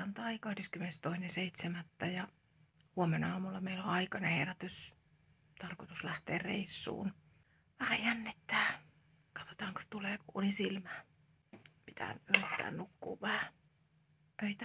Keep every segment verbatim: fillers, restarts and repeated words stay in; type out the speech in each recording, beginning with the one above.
maanantai kahdeskymmenestoinen seitsemättä ja huomenna aamulla meillä on aikainen herätys. Tarkoitus lähteä reissuun. Vähän jännittää. Katsotaan, kun tulee uni silmään. Pitää yrittää nukkua vähän. Öitä.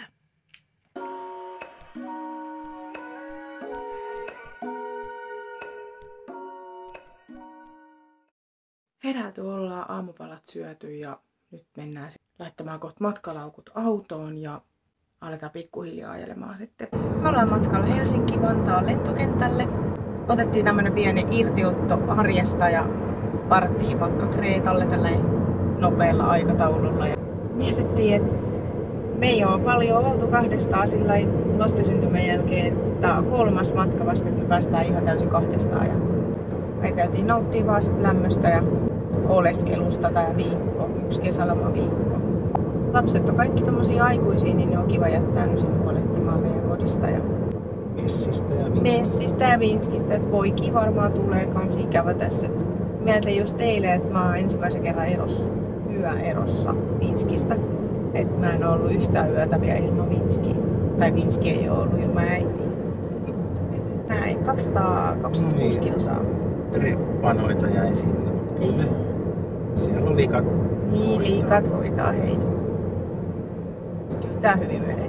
Heräilty ollaan, aamupalat syöty ja nyt mennään laittamaan kohta matkalaukut autoon ja aletaan pikkuhiljaa ajelemaan sitten. Me ollaan matkalla Helsinki-Vantaan lentokentälle. Otettiin tämmönen pieni irtiotto arjesta ja varttiin matka Kreetalle tälleen nopealla aikataululla. Ja mietittiin, että me ei ole paljon oltu kahdestaan sillä lastensyntymän jälkeen. Tää on kolmas matka vasta, että me päästään ihan täysin kahdestaan. Ja ajateltiin nauttia vaan sit lämmöstä ja oleskelusta tää viikko, yksi kesälomaviikko. Lapset on kaikki tommosia aikuisia, niin ne on kiva jättää nyt sinne huolehtimaan meidän kodista. Ja Messistä ja Vinskistä. Messistä ja Vinskistä, että poikia varmaan tulee kans ikävä tässä. Mietin just teille, että mä oon ensimmäisen kerran eros, yöerossa Vinskistä. Että mä en ollut yhtään yötä vielä ilman Vinskiä. Tai Vinski ei oo ollut ilman äitiä. Näin, kaksisataakaksikymmentäkuusi niin. kilsaa. Reppanoita jäi sinne. Niin. Siellä on likat. Niin, hoitaa. liikat hoitaa heitä. Kyllä tää hyvin menee.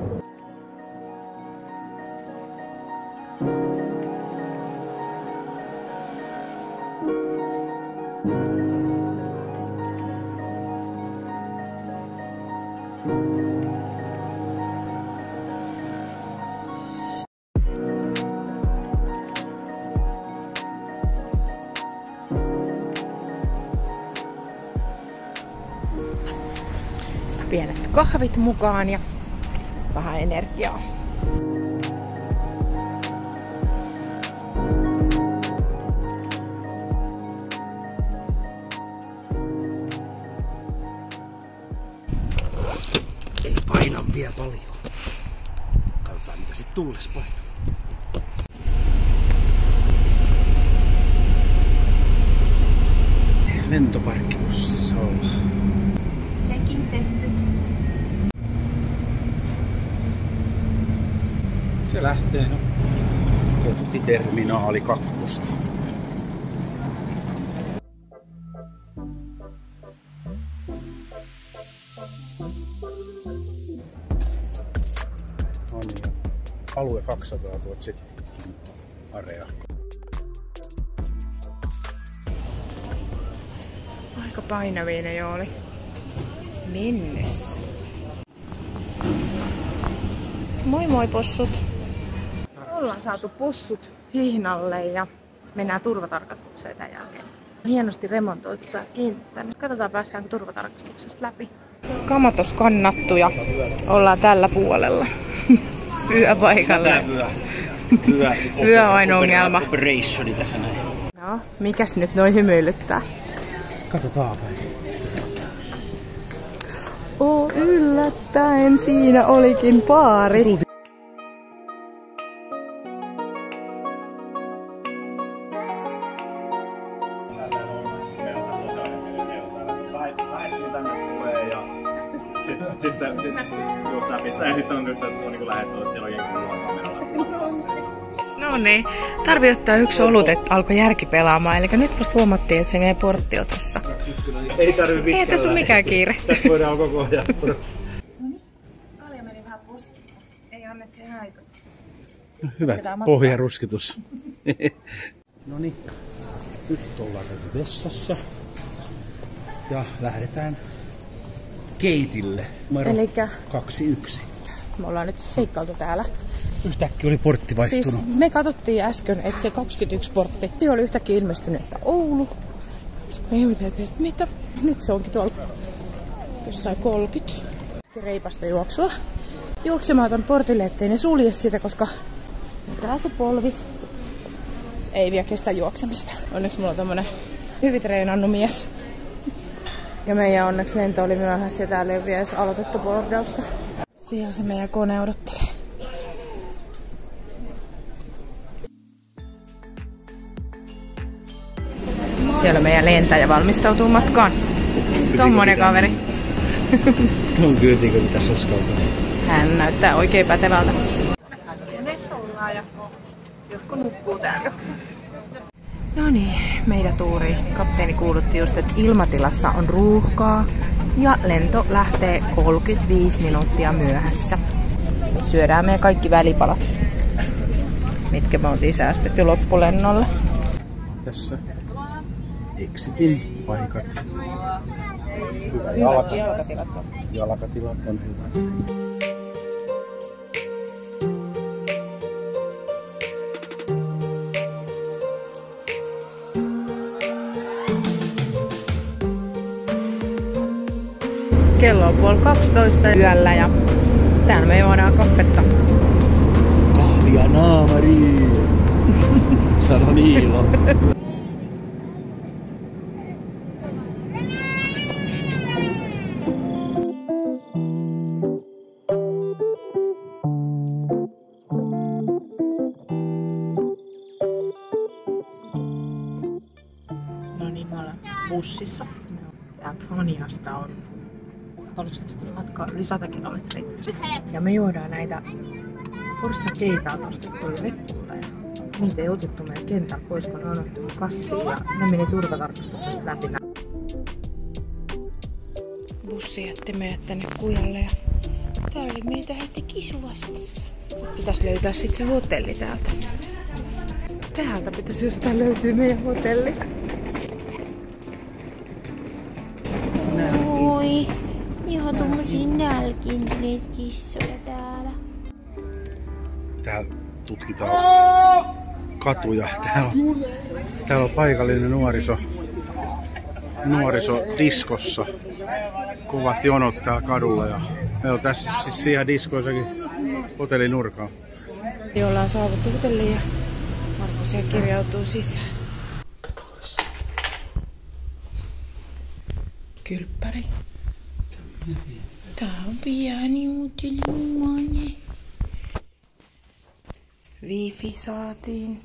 Pienet kahvit mukaan ja vähän energiaa. Ei paina vielä paljon. Katsotaan mitä sit tulles painaa. Lentoparkkibussissa ollaan. Check-in tehty. Se lähtee no kohti terminaali kakkosta. No niin, alue kaksisataa tuot sitten area. Aika painavia ne jo oli. Mennessä. Moi moi possut. Ollaan saatu possut hihnalle ja mennään turvatarkastukseen tämän jälkeen. Hienosti remontoitu tää kenttä. Nyt katsotaan päästäänkö turvatarkastuksesta läpi. Kamatos kannattu ja ollaan tällä puolella. Yöpaikalla. Yö. Yö. Yö on ongelma. Operationi tässä näin. No, mikäs nyt noin hymyilyttää? Katsotaan päin. Oh, yllättäen siinä olikin paari. Sitten, sitten just tää pistää ja sitten on nyt, että on niinku lähetty, että teillä on jenkin kameralla. No niin, tarvii ottaa yksi olut, että alkoi järki pelaamaan. Eli nyt vasta huomattiin, että se meidän portti on tossa. Ei tarvii pitkällä. Ei tässä ole mikään kiire. Tässä voidaan koko ajan. No niin, kalja meni vähän poskiin. Ei annet se haitata. No, hyvät pohjaruskitus. No niin, nyt ollaan käyty vessassa. Ja lähdetään gateille. Numero Elikkä kaksi yksi. me ollaan nyt seikkailtu täällä. Yhtäkkiä oli portti vaihtunut. Siis me katsottiin äsken, että se kaksikymmentäyksi portti se oli yhtäkkiä ilmestynyt, että Oulu. Sitten me ihmeteltiin, että mitä? Nyt se onkin tuolla jossain kolmekymmentä. Reipasta juoksua. Juoksemaan ton portille, ettei ne sulje sitä, koska tää se polvi ei vielä kestä juoksemista. Onneksi mulla on tämmönen hyvin treenannut mies. Ja meidän onneksi lento oli myöhässä ja täällä ei ole vielä edes aloitettu bordausta. Siellä se meidän kone odottelee. Siellä meidän lentäjä valmistautuu matkaan. Tommonen kaveri. On kyytiikö pitäisi uskaltaa. Hän näyttää oikein pätevältä. Koneessa ollaan ja jotkut nukkuu täällä. No niin, meidän tuuri. Kapteeni kuulutti just, että ilmatilassa on ruuhkaa ja lento lähtee kolmekymmentäviisi minuuttia myöhässä. Syödään meidän kaikki välipalat, mitkä me oltiin säästetty loppulennolle. Tässä exitin paikat. Hyvä Jalka. jalkatilat on. Jalkatilat on hyvä. Kello on puoli kaksitoista yöllä ja täällä me juodaan kaffetta. Kahvia naamariin! Sano Niilo. No niin, me ollaan bussissa. Täältä Haniasta on paljon tästä matkaa yli sata kilometriä. Ja me juodaan näitä Forssa Keitaa ostettuja reppuja. Niitä ei otettu meidän kentän pois, kun ne on ottanut kassiin ja ne meni turvatarkastuksesta läpi. Bussi jätti meidät tänne kujalle ja täällä oli meitä heti kisuvastassa. Pitäis löytää sit se hotelli täältä. Täältä pitäisi jostain löytyä meidän hotelli. Oi, ihan tummosiin nälkiintyneet kissoja täällä. Täällä tutkitaan katuja. Täällä on, täällä on paikallinen nuoriso, nuoriso diskossa. Kovat jonot täällä kadulla ja meillä on tässä siis siihen diskoissakin hotellinurkaa. Me ollaan saavuttu hotelliin ja Markus siellä kirjautuu sisään. Kylppäri. Tää on pieni hotellihuone. Wifi saatiin.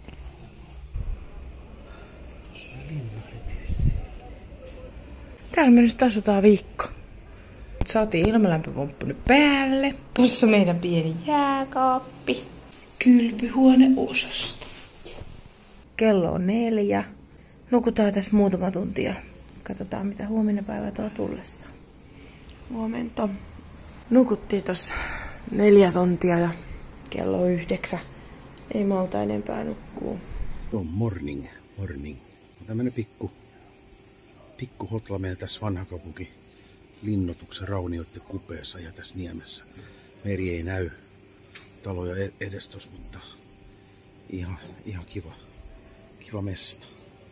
Täällä me nyt asutaan viikko. Saatiin ilmalämpöpumppu nyt päälle. Tuossa meidän pieni jääkaappi. Kylpyhuoneosasto. Kello on neljä. Nukutaan tässä muutama tuntia. Katsotaan mitä huomenna päivä tuo tullessa. Huomenta. Nukuttiin tossa neljä tuntia ja kello on yhdeksän. Ei malta enempää nukkuu. On morning, morning. Tämmönen pikku, pikku hotla meillä tässä Vanhakaupunki linnoituksen raunioiden kupeessa ja tässä Niemessä. Meri ei näy taloja edes tossa, mutta ihan, ihan kiva, kiva mesta.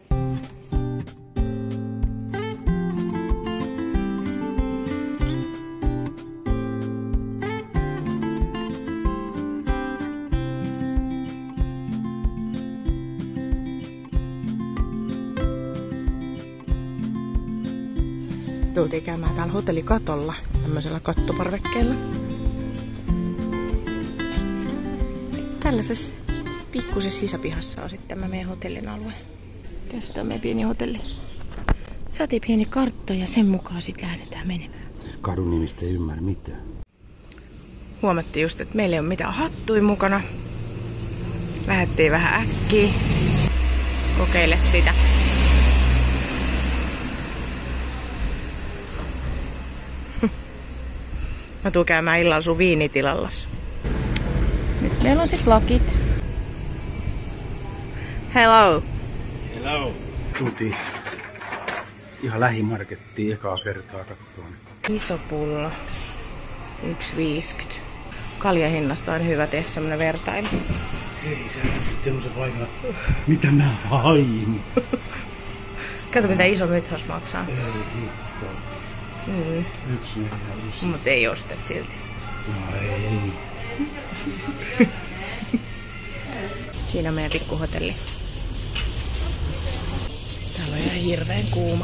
Tultiin käymään täällä hotellikatolla, tämmöisellä kattoparvekkeella. Tällaisessa pikkusessa sisäpihassa on sitten tämä meidän hotellin alue. Tässä on meidän pieni hotelli. Saatiin pieni kartta ja sen mukaan sitten lähdetään menemään. Kadun nimistä ei ymmärrä mitään. Huomattiin just, että meillä ei ole mitään hattuja mukana. Lähdettiin vähän äkkiä kokeile sitä. Mä tuun käymään illalla sun viinitilallassa. Nyt meillä on sit lakit. Hello! Hello! Tultiin ihan lähimarkettiin ekaa kertaa kattoon. Iso pullo. yksi viisikymmentä. Kaljahinnasta on hyvä tehdä semmonen vertailu. Hei, sä näytit semmosen paikan, mitä mä hain. Kato mitä iso mythos maksaa. Ei hitto. Mm. Yksi neljä. Mut ei ostet silti. No ei. Siinä on meidän pikkuhotelli. Täällä on ihan hirveen kuuma.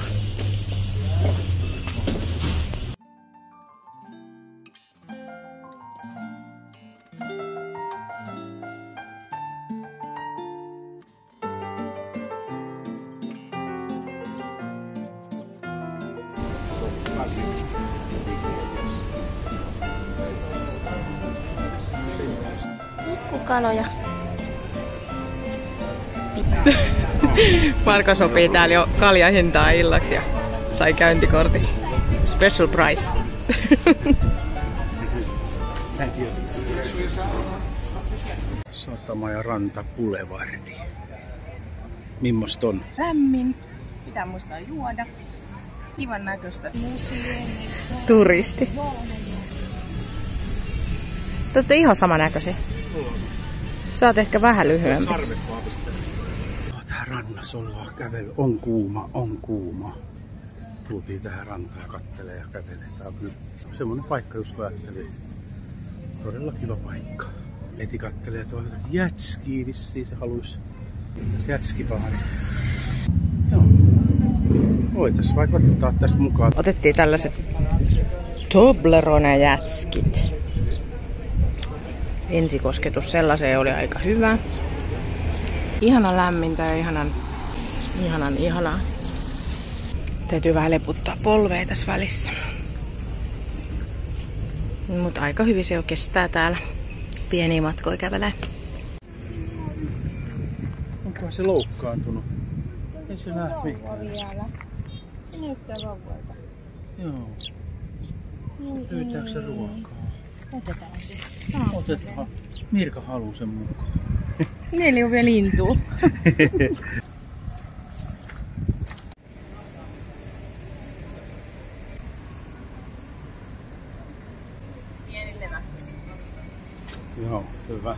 Pikkukaloja. Marko sopii täällä jo kaljahintaa illaksi ja sai käyntikortin. Special price. Satama ja ranta Boulevardi. Mimmosta on? Lämmin. Pitää muistaa juoda. Kivan näköistä. Turisti. Te ootte ihan samanäköisiä. Sä oot ehkä vähän lyhyempi. Tähän rannassa ollaan kävely. On kuuma, on kuuma. Tultiin tähän rantaan ja kattelee ja kävelee. Tää on kyllä semmonen paikka, just ajattelin. Todella kiva paikka. Eti kattelee tuolla jätskiä vissiin, se haluis jätskipaari. Joo. Voitais vaikka ottaa tästä mukaan. Otettiin tällaiset Toblerone-jätskit. Ensikosketus sellaiseen oli aika hyvä. Ihanan lämmintä ja ihanan, ihanan ihanaa. Täytyy vähän leputtaa polvea tässä välissä. Mutta aika hyvin se jo kestää täällä. Pieniä matkoja kävelee. Onkohan se loukkaantunut? Ei se näe mikään. Vielä. Se näyttää vauvalta. Joo. Pyytääkö se ruokaa? Otetaan se. Otetaan. Mirka haluu sen mukaan. Meillä on vielä lintua. Pieni levä. Joo, hyvä.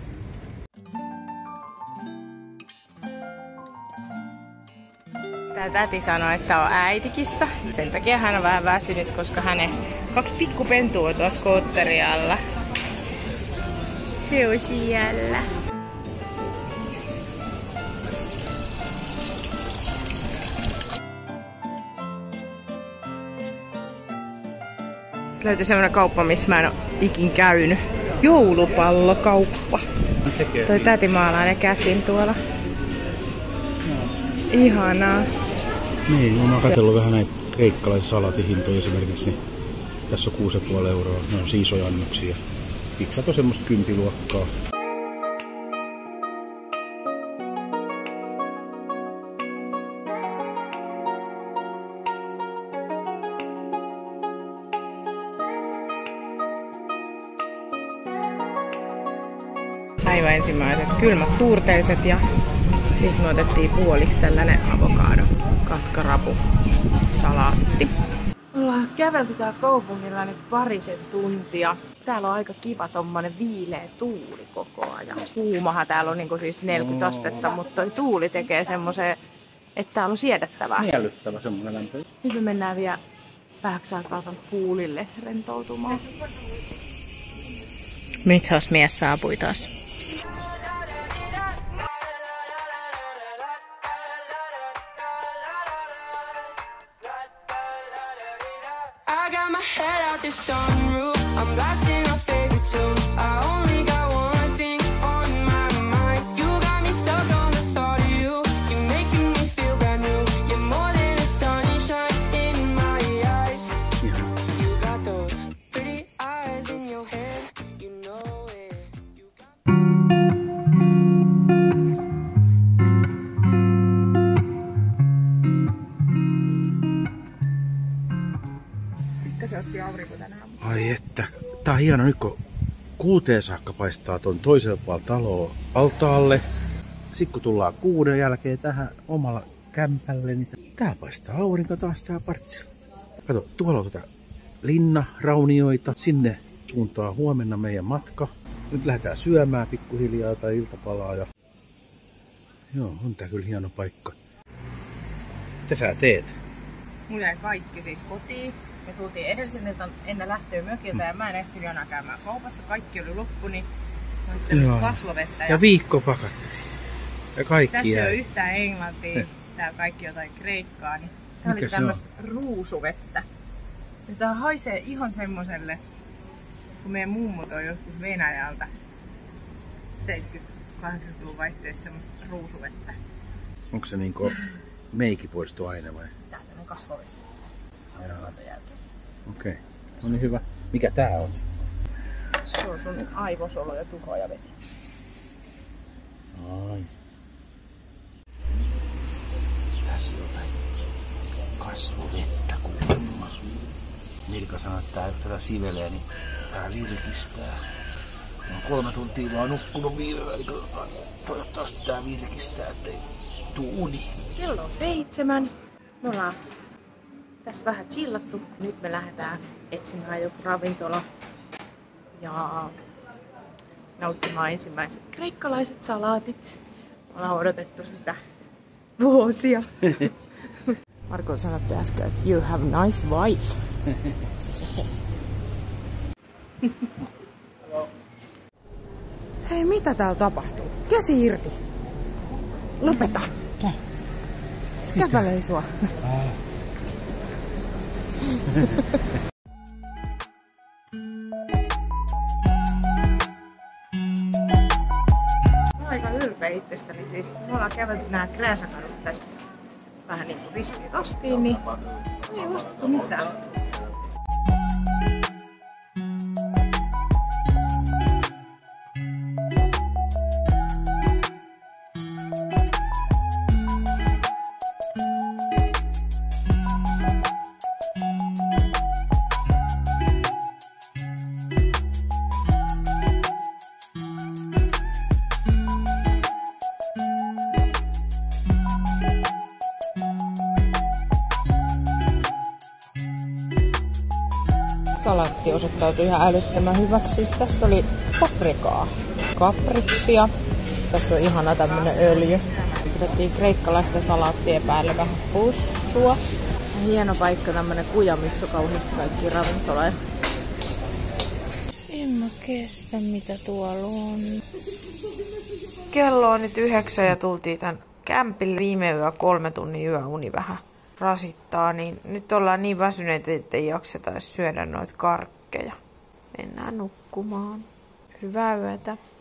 Tää täti sanoi, että on äitikissa. Sen takia hän on vähän väsynyt, koska hänen kaksi pikkupentua on tuossa skootterin alla. Se on siellä. Löytyi semmonen kauppa, missä mä en oo ikin käynyt. Joulupallokauppa. Toi täti maalaa ne käsin tuolla. Ihanaa. Niin, mä oon katsellut vähän näitä kreikkalaisia salatihintoja esimerkiksi. Niin tässä on kuusi pilkku viisi euroa. Ne on isoja annoksia. Piksat on semmoista kympiluokkaa. Aivan ensimmäiset kylmät puurteiset ja sitten me otettiin puoliksi tällainen avokado, katkarapu, salaatti. Ollaan kävelty täällä kaupungilla nyt parisen tuntia. Täällä on aika kiva tommonen viileä tuuli koko ajan. Kuumahan täällä on niinku siis neljäkymmentä astetta, mutta toi tuuli tekee semmoisen, että täällä on siedettävää. Miellyttävä semmonen lämpö. Nyt me mennään vielä vähäksi aikaa puulille rentoutumaan. Mithos mies saapui taas. I got my head out the sunroof. I'm blasting our favorite tunes. I only got one thing on my mind. You got me stuck on the thought of you. You're making me feel brand new. You're more than a sunshine in my eyes. You got those pretty eyes in your head. You know it. You Se otti aurinko tänään. Ai että. Tää on hieno nyt kun kuuteen saakka paistaa ton toisella puolella taloa altaalle. Sitten kun tullaan kuuden jälkeen tähän omalla kämpälle, niin täällä paistaa aurinko taas tää partsilla. Kato, tuolla on tätä linnaraunioita. Sinne suuntaa huomenna meidän matka. Nyt lähdetään syömään pikkuhiljaa tai iltapalaa. Ja... Joo, on tää kyllä hieno paikka. Mitä sä teet? Mulla jäi kaikki siis kotiin. Me tultiin edellisen iltan ennen lähtöä mökiltä ja mä en ehtinyt enää käymään kaupassa. Kaikki oli loppu, niin mä sitten kasvovettä. Ja, ja viikko pakattiin. Ja kaikki tässä jäi. ei ole yhtään englantia. Eh. Tää on kaikki jotain kreikkaa. Niin tää Mikä oli tämmöstä ruusuvettä. Ja tää haisee ihan semmoselle, kun meidän mummut on joskus Venäjältä seitsemänkymmentä-kahdeksankymmentäluvun vaihteessa semmoista ruusuvettä. Onko se niinku meikipoistoaine vai? Tää on kasvovesi. Okei. Okay. No niin hyvä. Mikä tää on? Se on sun aivosolo ja tuhoja vesi. Ai. Tässä on jotain kasvovettä kuulemma. Mirka sanoi, että tää, tätä sivelee, niin tää virkistää. Mä oon kolme tuntia vaan nukkunut viime väliin. Toivottavasti tää virkistää, ettei tuu uni. Kello on seitsemän. Me ollaan tässä vähän chillattu. Nyt me lähdetään etsimään joku ravintola ja nauttimaan ensimmäiset kreikkalaiset salaatit. Me ollaan odotettu sitä vuosia. Marko sanoi äsken, että you have a nice wife. Hei, mitä täällä tapahtuu? Käsi irti. Lopeta. Se kävelee sua. Mä oon aika ylpeä itsestäni siis. Me ollaan kävelty nää Krääsäkadut tästä vähän niinku ristiin rastiin, niin ei vastattu mitään. Salaatti osoittautui ihan älyttömän hyväksi. Siis tässä oli paprikaa, kapriksia. Tässä on ihana tämmönen öljy. Otettiin kreikkalaisten salaattien päälle vähän pussua. Hieno paikka, tämmönen kuja, missä on kauheasti kaikki ravintoloja. En mä kestä, mitä tuolla on. Kello on nyt yhdeksän ja tultiin tän kämpille. Viime yö kolme tunnin yöuni vähän rasittaa, niin nyt ollaan niin väsyneitä, ettei jakseta syödä noita karkkeja. Mennään nukkumaan. Hyvää yötä.